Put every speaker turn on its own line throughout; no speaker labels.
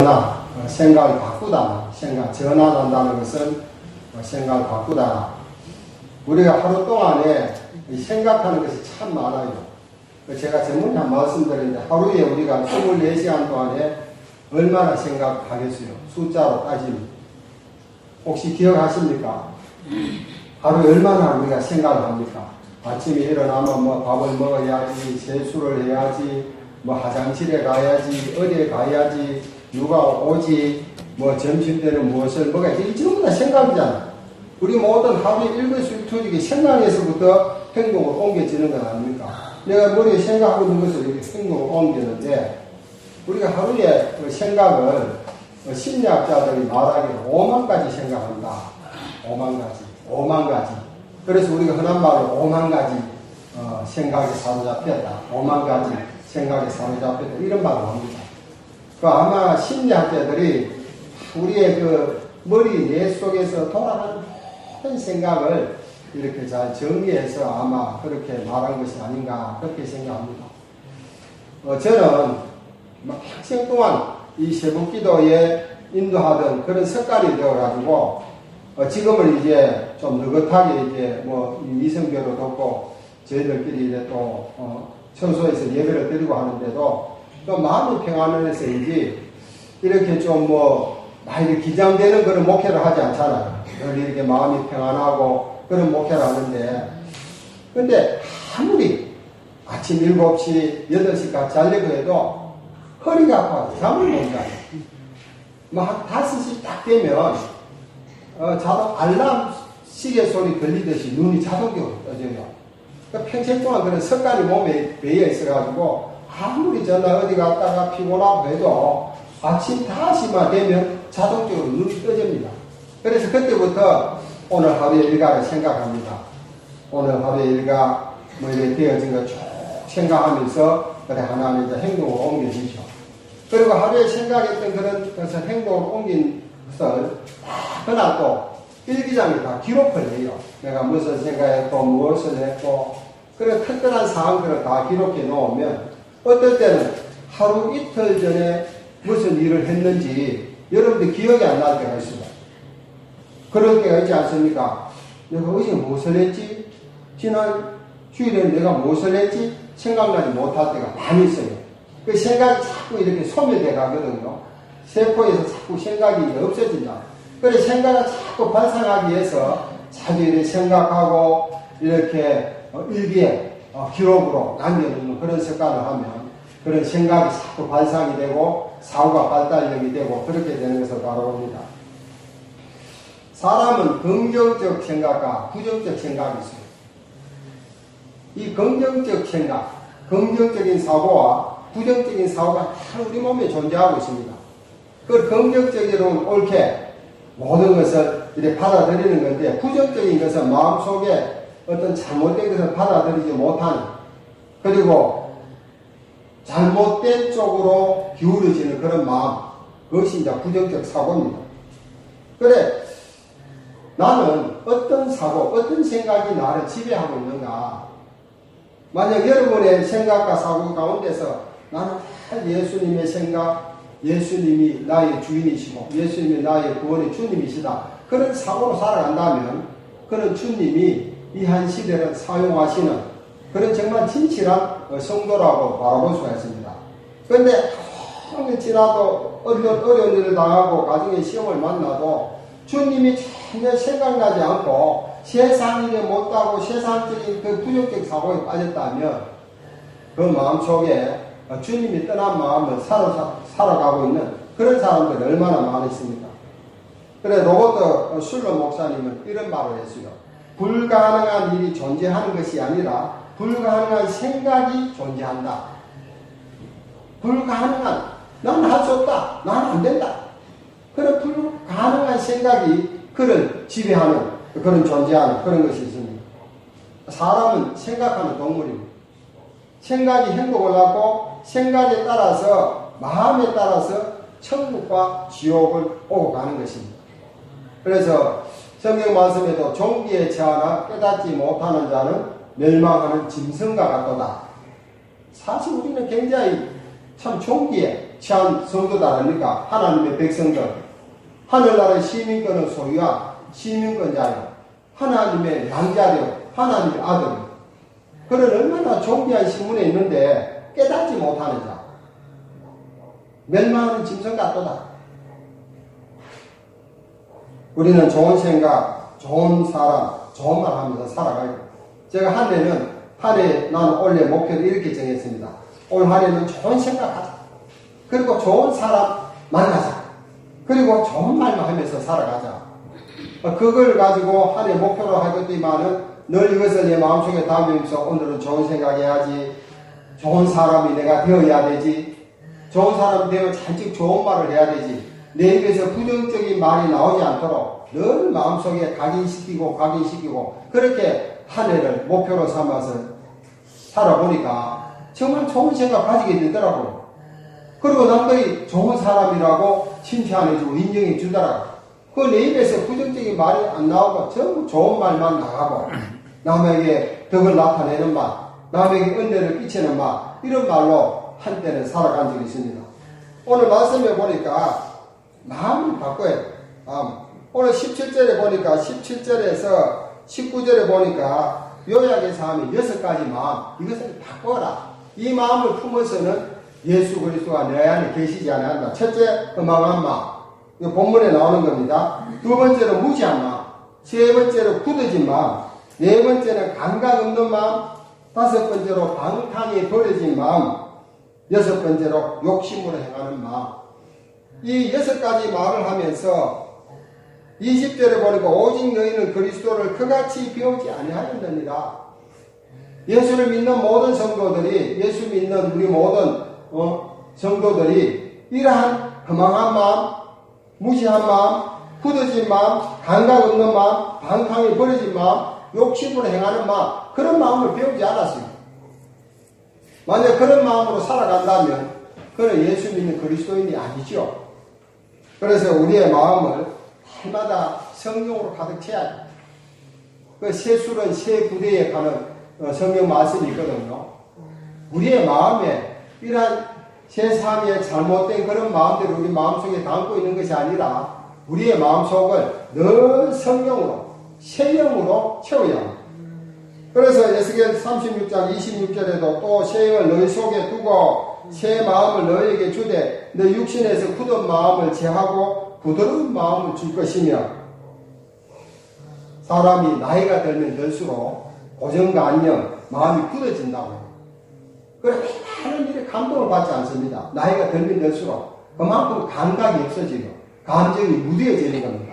전화, 생각을 바꾸다, 전환한다는 것은 생각을 바꾸다. 우리가 하루 동안에 생각하는 것이 참 많아요. 제가 전문에 한 말씀 드렸는데, 하루에 우리가 24시간 동안에 얼마나 생각하겠어요? 숫자로 따지면. 혹시 기억하십니까? 하루에 얼마나 우리가 생각을 합니까? 아침에 일어나면 뭐 밥을 먹어야지, 세수를 해야지, 뭐 화장실에 가야지, 어디에 가야지, 누가 오지, 뭐 점심 때는 무엇을 먹어야지. 이 전부 다 생각이잖아. 우리 모든 하루에 일거수일투족이 생각에서부터 행동으로 옮겨지는 건 아닙니까? 내가 머리에 생각하고 있는 것을 이렇게 행동으로 옮기는데, 우리가 하루에 그 생각을 심리학자들이 말하기로 5만 가지 생각한다. 5만 가지. 그래서 우리가 흔한 말로 5만 가지 생각에 사로잡혔다. 5만 가지 생각에 사로잡혔다. 이런 말을 합니다. 아마 심리학자들이 우리의 그 머리 뇌 속에서 돌아가는 모든 생각을 이렇게 잘 정리해서 아마 그렇게 말한 것이 아닌가 그렇게 생각합니다. 저는 평생 동안 이 세북기도에 인도하던 그런 습관이 되어가지고 지금은 이제 좀 느긋하게 이제 뭐 미성교로 돕고 저희들끼리 이제 또 청소에서 예배를 드리고 하는데도 또 마음이 평안해서인지 이렇게 좀 뭐 많이 기장되는 그런 목회를 하지 않잖아요. 늘 이렇게 마음이 평안하고 그런 목회를 하는데, 근데 아무리 아침 7시, 8시까지 자려고 해도 허리가 아파서 잠을 못 자요. 뭐 한 5시 딱 되면 자동 알람 시계 소리 들리듯이 눈이 자동적으로 떠져요. 그러니까 평생 동안 그런 습관이 몸에 배어 있어가지고 아무리 전화 어디 갔다가 피곤하고 해도 아침 5시만 되면 자동적으로 눈이 떠집니다. 그래서 그때부터 오늘 하루의 일과를 생각합니다. 오늘 하루의 일과 뭐 이렇게 되어진 거 쭉 생각하면서 그래 하나님 이제 행동으로 옮겨지죠. 그리고 하루에 생각했던 그런 것을 행동으로 옮긴 것을 그날 또 일기장에 다 기록을 해요. 내가 무슨 생각했고 무엇을 했고 그런 특별한 사항들을 다 기록해 놓으면 어떨 때는 하루 이틀 전에 무슨 일을 했는지 여러분들 기억이 안 날 때가 있습니다. 그럴 때가 있지 않습니까? 내가 어제 무엇을 했지? 지난 주일에 내가 무엇을 했지? 생각나지 못할 때가 많이 있어요. 그 생각이 자꾸 이렇게 소멸돼 가거든요. 세포에서 자꾸 생각이 없어진다. 그래서 생각을 자꾸 발산하기 위해서 자주 이렇게 생각하고 이렇게 일기에 기록으로 남겨놓는 그런 습관을 하면 그런 생각이 자꾸 발산이 되고 사고가 발달력이 되고 그렇게 되는 것을 바라봅니다. 사람은 긍정적 생각과 부정적 생각이 있어요. 이 긍정적 생각, 긍정적인 사고와 부정적인 사고가 다 우리 몸에 존재하고 있습니다. 그 긍정적으로는 옳게 모든 것을 이렇게 받아들이는 건데, 부정적인 것은 마음속에 어떤 잘못된 것을 받아들이지 못하는, 그리고 잘못된 쪽으로 기울어지는 그런 마음, 그것이 이제 부정적 사고입니다. 그래, 나는 어떤 사고, 어떤 생각이 나를 지배하고 있는가? 만약 여러분의 생각과 사고 가운데서 나는 예수님의 생각, 예수님이 나의 주인이시고 예수님이 나의 구원의 주님이시다. 그런 사고로 살아간다면 그런 주님이 이 한 시대를 사용하시는 그런 정말 진실한 성도라고 바라볼 수가 있습니다. 그런데 조금 지나도 어려운 일을 당하고 가정의 시험을 만나도 주님이 전혀 생각나지 않고 세상 일에 못하고 세상적인 그 부정적 사고에 빠졌다면 그 마음속에 주님이 떠난 마음을 살아가고 있는 그런 사람들이 얼마나 많이 있습니까? 그래, 로버트 슐러 목사님은 이런 말을 했어요. 불가능한 일이 존재하는 것이 아니라 불가능한 생각이 존재한다. 불가능한, 난 할 수 없다, 난 안 된다. 그런 불가능한 생각이 그를 지배하는, 그런 존재하는 그런 것이 있습니다. 사람은 생각하는 동물입니다. 생각이 행동을 하고 생각에 따라서, 마음에 따라서 천국과 지옥을 오고 가는 것입니다. 그래서 성경 말씀에도 종기에 처하나 깨닫지 못하는 자는 멸망하는 짐승과 같도다. 사실 우리는 굉장히 참 종기에 취한 성도들 아닙니까? 하나님의 백성들. 하늘나라의 시민권은 소유한 시민권자요. 하나님의 양자요. 하나님의 아들요. 그런 얼마나 존귀한 신분에 있는데 깨닫지 못하는 자. 멸망하는 짐승 같도다. 우리는 좋은 생각, 좋은 사람, 좋은 말 하면서 살아가요. 제가 한 해에 나는 올해 목표를 이렇게 정했습니다. 올 한 해는 좋은 생각하자. 그리고 좋은 사람 만나자. 그리고 좋은 말만 하면서 살아가자. 그걸 가지고 한 해 목표로 하겠지만은 늘 이것을 내 마음속에 담으면서 오늘은 좋은 생각해야지. 좋은 사람이 내가 되어야 되지. 좋은 사람이 되면 잔뜩 좋은 말을 해야 되지. 내 입에서 부정적인 말이 나오지 않도록 늘 마음속에 각인시키고 그렇게 한 해를 목표로 삼아서 살아보니까 정말 좋은 생각 가지게 되더라고요. 그리고 남들이 좋은 사람이라고 칭찬해주고 인정해 주더라고요. 그 내 입에서 부정적인 말이 안 나오고 전부 좋은 말만 나가고 남에게 덕을 나타내는 말, 남에게 은혜를 끼치는 말, 이런 말로 한때는 살아간 적이 있습니다. 오늘 말씀에 보니까 마음을 바꿔야 돼요. 오늘 17절에 보니까 17절에서 19절에 보니까 요약해서 하면 6가지 마음, 이것을 바꿔라. 이 마음을 품어서는 예수 그리스도가 내 안에 계시지 않는다. 첫째, 허망한 마음. 이거 본문에 나오는 겁니다. 두 번째로 무지한 마음. 세 번째로 굳어진 마음. 네 번째는 감각 없는 마음. 다섯 번째로 방탕이 버려진 마음. 여섯 번째로 욕심으로 행하는 마음. 이 6가지 말을 하면서 20절에 보니까 오직 너희는 그리스도를 그같이 배우지 아니하였느니라. 예수를 믿는 모든 성도들이, 예수 믿는 우리 모든 성도들이 이러한 허망한 마음, 무시한 마음, 굳어진 마음, 감각 없는 마음, 방탕이 버려진 마음, 욕심으로 행하는 마음, 그런 마음을 배우지 않았어요. 만약 그런 마음으로 살아간다면 그는 예수 믿는 그리스도인이 아니죠. 그래서 우리의 마음을 날마다 성령으로 가득 채워야 돼요. 그 세술은 세 부대에 가는 성경 말씀이 있거든요. 우리의 마음에 이러한 제3의 잘못된 그런 마음들을 우리 마음속에 담고 있는 것이 아니라 우리의 마음속을 늘 성령으로, 새 영으로 채워야 합니다. 그래서 에스겔 36장 26절에도 또 새 영을 너희 속에 두고 새 마음을 너희에게 주되 너 육신에서 굳은 마음을 제하고 부드러운 마음을 줄 것이며, 사람이 나이가 들면 들수록 고정관념, 마음이 굳어진다고 해요. 그래서 많은 일에 감동을 받지 않습니다. 나이가 들면 들수록 그만큼 감각이 없어지고 감정이 무뎌지는 겁니다.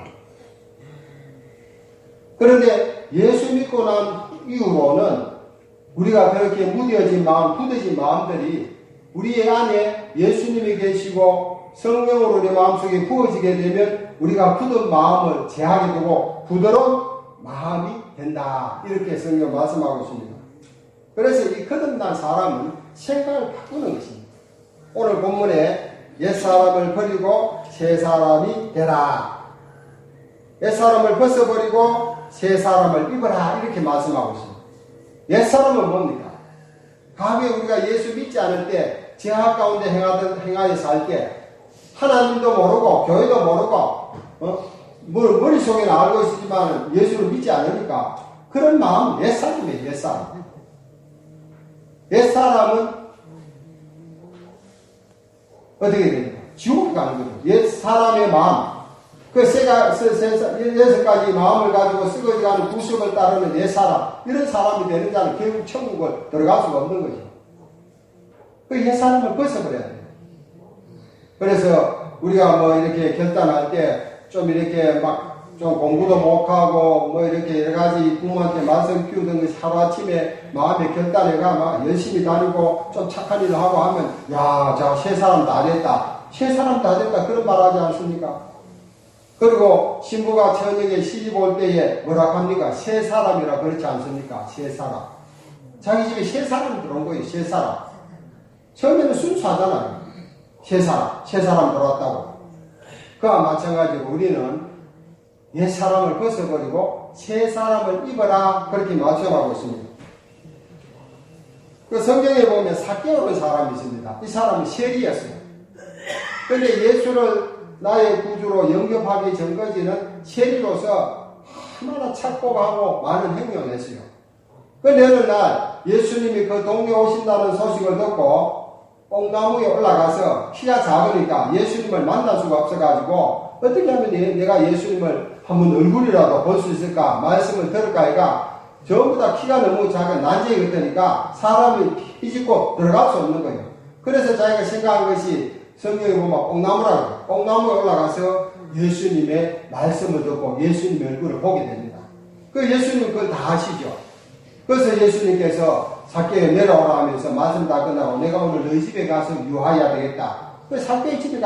그런데 예수 믿고 난 이후로는 우리가 그렇게 무뎌진 마음, 굳어진 마음들이 우리 안에 예수님이 계시고 성령으로 우리 마음속에 부어지게 되면 우리가 굳은 마음을 제하게 되고 부드러운 마음이 된다. 이렇게 성경 말씀하고 있습니다. 그래서 이 거듭난 사람은 생각을 바꾸는 것입니다. 오늘 본문에 옛사람을 버리고 새사람이 되라. 옛사람을 벗어버리고 새사람을 입어라. 이렇게 말씀하고 있습니다. 옛사람은 뭡니까? 과거에 우리가 예수 믿지 않을 때 죄악 가운데 행하여 살 때 하나님도 모르고 교회도 모르고 머릿속에는 알고 있지만 예수를 믿지 않으니까 그런 마음은 옛사람이에요. 옛사람. 옛사람은 어떻게 됩니까? 지옥에 가는 거죠. 옛사람의 마음. 그 6가지 마음을 가지고 썩어지가는 구습을 따르는 옛사람. 이런 사람이 되는 자는 결국 천국을 들어갈 수가 없는 거죠. 그 옛사람을 벗어버려야 돼요. 그래서 우리가 뭐 이렇게 결단할 때 좀 이렇게 막 좀 공부도 못하고 뭐 이렇게 여러 가지 부모한테 말씀 키우던 것이 하루아침에 마음에 결단해가 막 열심히 다니고 좀 착한 일을 하고 하면 야, 자, 새 사람 다 됐다. 새 사람 다 됐다. 그런 말 하지 않습니까? 그리고 신부가 처녀에게 시집 올 때에 뭐라 합니까? 새 사람이라 그렇지 않습니까? 새 사람. 자기 집에 새 사람이 들어온 거예요. 새 사람. 처음에는 순수하잖아요. 새 사람 들어왔다고. 그와 마찬가지로 우리는 옛 사람을 벗어버리고 새 사람을 입어라. 그렇게 말씀하고 있습니다. 그 성경에 보면 삭개오라는 사람이 있습니다. 이 사람이 세리였어요. 근데 예수를 나의 구주로 영접하기 전까지는 세리로서 얼마나 착복하고 많은 행동을 했어요. 근데 어느 날 예수님이 그 동네에 오신다는 소식을 듣고 뽕나무에 올라가서 키가 작으니까 예수님을 만날 수가 없어가지고 어떻게 하면 내가 예수님을 한번 얼굴이라도 볼 수 있을까 말씀을 들을까 해가 전부 다 키가 너무 작은 난쟁이 같으니까 사람이 피집고 들어갈 수 없는 거예요. 그래서 자기가 생각한 것이 성경에 보면 뽕나무라고 뽕나무에 올라가서 예수님의 말씀을 듣고 예수님의 얼굴을 보게 됩니다. 그 예수님 그걸 다 아시죠. 그래서 예수님께서 삭개에 내려오라 하면서 말씀 다 끝나고 내가 오늘 너희 집에 가서 유하여야 되겠다. 그 삭개의 집에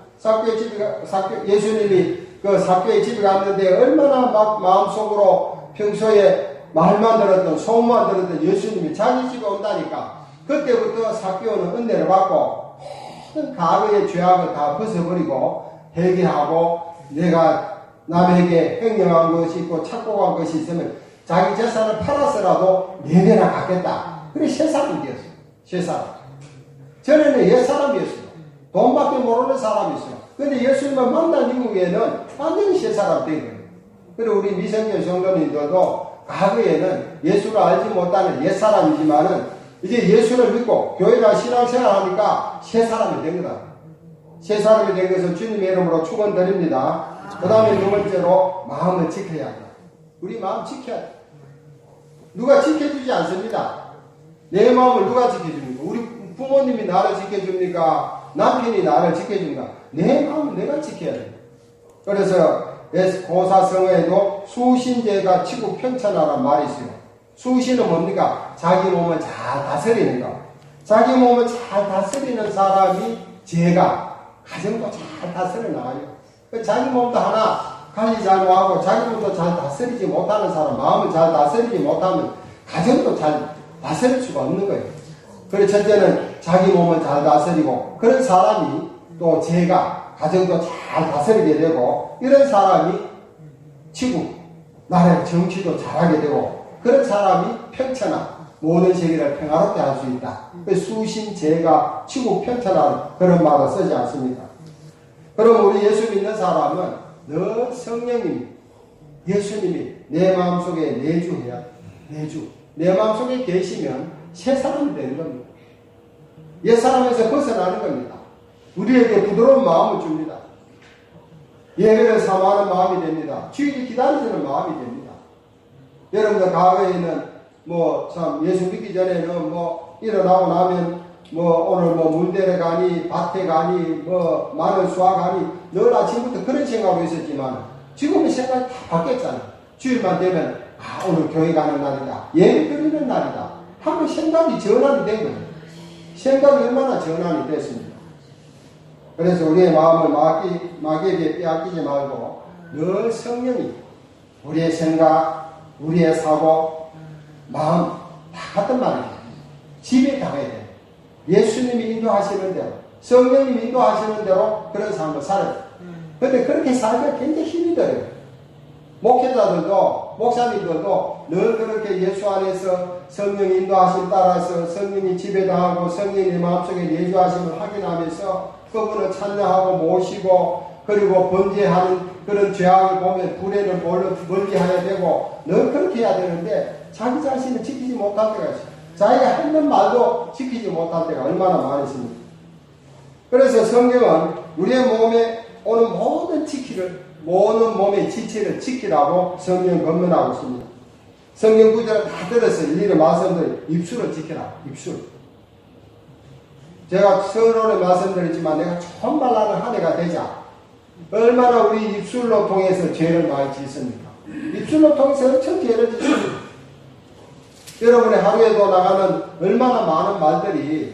예수님이 그 삭개의 집에 갔는데 얼마나 막 마음속으로 평소에 말만 들었던 소문만 들었던 예수님이 자기 집에 온다니까 그때부터 삭개오는 은혜를 받고 모든 과거의 죄악을 다 벗어버리고 회개하고 내가 남에게 횡령한 것이 있고 착복한 것이 있으면 자기 재산을 팔아서라도 4배나 갚겠다. 그래 새 사람이 되었어요. 새 사람. 전에는 옛 사람이었어요. 돈밖에 모르는 사람이었어요. 근데 예수님을 만난 이후에는 완전히 새 사람 된 거예요. 그리고 우리 미성년 성도님들도 과거에는 예수를 알지 못하는 옛 사람이지만은 이제 예수를 믿고 교회나 신앙생활 하니까 새 사람이 된 거다. 새 사람이 된 것을 주님의 이름으로 축원드립니다. 그 다음에 두 번째로 마음을 지켜야 한다. 우리 마음 지켜야 돼. 누가 지켜주지 않습니다. 내 마음을 누가 지켜줍니까? 우리 부모님이 나를 지켜줍니까? 남편이 나를 지켜줍니까? 내 마음을 내가 지켜야 돼. 그래서 고사성어에도 수신제가 치고 평천하라는 말이 있어요. 수신은 뭡니까? 자기 몸을 잘 다스리는 거. 자기 몸을 잘 다스리는 사람이 제가 가정도 잘 다스려 나가요. 자기 몸도 하나 관리 잘 못하고 자기 몸도 잘 다스리지 못하는 사람, 마음을 잘 다스리지 못하면 가정도 잘 다스릴 수가 없는 거예요. 그래서 첫째는 자기 몸을 잘 다스리고 그런 사람이 또 제가 가정도 잘 다스리게 되고 이런 사람이 지구, 나라의 정치도 잘하게 되고 그런 사람이 평천하, 모든 세계를 평화롭게 할 수 있다. 수신제가 치고 평천하는 그런 말을 쓰지 않습니다. 그럼 우리 예수 믿는 사람은 늘 성령님이, 예수님이 내 마음속에 내주해야 돼. 내주. 내 마음속에 계시면 새 사람이 되는 겁니다. 옛 사람에서 벗어나는 겁니다. 우리에게 부드러운 마음을 줍니다. 예배를 사모하는 마음이 됩니다. 주일을 기다리는 마음이 됩니다. 여러분들 과거에는 참 예수 믿기 전에는 일어나고 나면 오늘 물대를 가니 밭에 가니 마늘 수확하니 늘 아침부터 그런 생각으로 있었지만 지금은 생각이 다 바뀌었잖아. 주일만 되면 오늘 교회 가는 날이다. 예배 드리는 날이다. 하면 생각이 전환이 된 거예요. 생각이 얼마나 전환이 됐습니다. 그래서 우리의 마음을 마귀에게 빼앗기지 말고 늘 성령이 우리의 생각, 우리의 사고, 마음 다 같은 말이에요. 집에 가야 돼요. 예수님이 인도하시는 대로, 성령님이 인도하시는 대로 그런 삶을 살아요. 그런데 그렇게 살기가 굉장히 힘이 들어요. 목회자들도, 목사님들도 늘 그렇게 예수 안에서 성령 인도하심 따라서 성령이 지배당하고 성령이 내 마음속에 내주하심을 확인하면서 그분을 찬양하고 모시고 그리고 번제하는 그런 죄악을 보면 불에는 멀리하야 되고 늘 그렇게 해야 되는데 자기 자신을 지키지 못할 때가 있어요. 자기가 하는 말도 지키지 못할 때가 얼마나 많이 있습니까? 그래서 성경은 우리의 몸에 오는 모든 몸의 지체를 지키라고 성경 권면하고 있습니다. 성경 구절을 다 들어서 일일이 말씀드려 입술을 지켜라. 입술. 제가 서론에 말씀드렸지만 내가 좋은 말 하는 한 해가 되자. 얼마나 우리 입술로 통해서 죄를 많이 짓습니까? 입술로 통해서 엄청 죄를 짓습니다. 여러분의 하루에도 나가는 얼마나 많은 말들이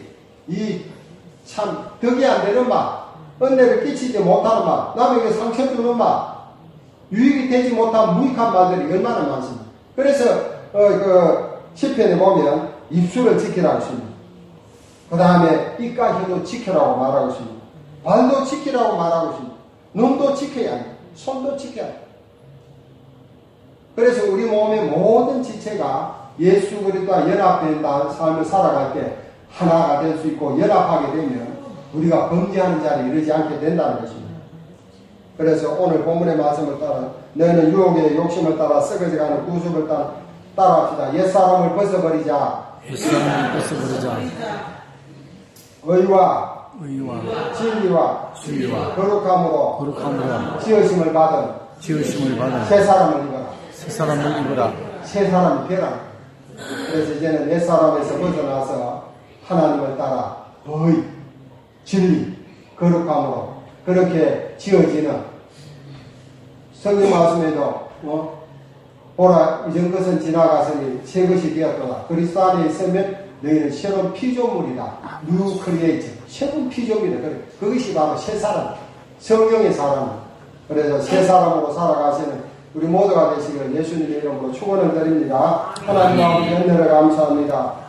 참 덕이 안 되는 말, 은혜를 끼치지 못하는 말, 남에게 상처 주는 말, 유익이 되지 못한 무익한 말들이 얼마나 많습니다. 그래서 시편에 보면 입술을 지키라고 했습니다. 그 다음에 입과 혀도 지키라고 말하고 있습니다. 발도 지키라고 말하고 있습니다. 눈도 지켜야 합니다. 손도 지켜야 합니다. 그래서 우리 몸의 모든 지체가 예수 그리스도와 연합된 삶을 살아갈 때 하나가 될 수 있고 연합하게 되면 우리가 범죄하는 자리에 이르지 않게 된다는 것입니다. 그래서 오늘 본문의 말씀을 따라 너희는 유혹의 욕심을 따라 썩어져가는 구습을 따라합시다. 옛사람을 벗어버리자.
옛사람을 벗어버리자.
의와
진리와
거룩함으로 지으심을 받은 새 사람을 입어라. 새 사람이 되라. 그래서 이제는 옛사람에서 벗어나서 하나님을 따라 의, 진리, 거룩함으로 그렇게 지어지는 성경 말씀에도 보라 이전 것은 지나갔으니 새 것이 되었도다. 그리스도 안에 있으면 너희는 새로운 피조물이다. 뉴 크리에이터. 새로운 피조물이다. 그것이 바로 새 사람. 성령의 사람. 그래서 새 사람으로 살아가시는 우리 모두가 되시기를 예수님의 이름으로 축원을 드립니다. 하나님 아버지 은혜를 감사합니다.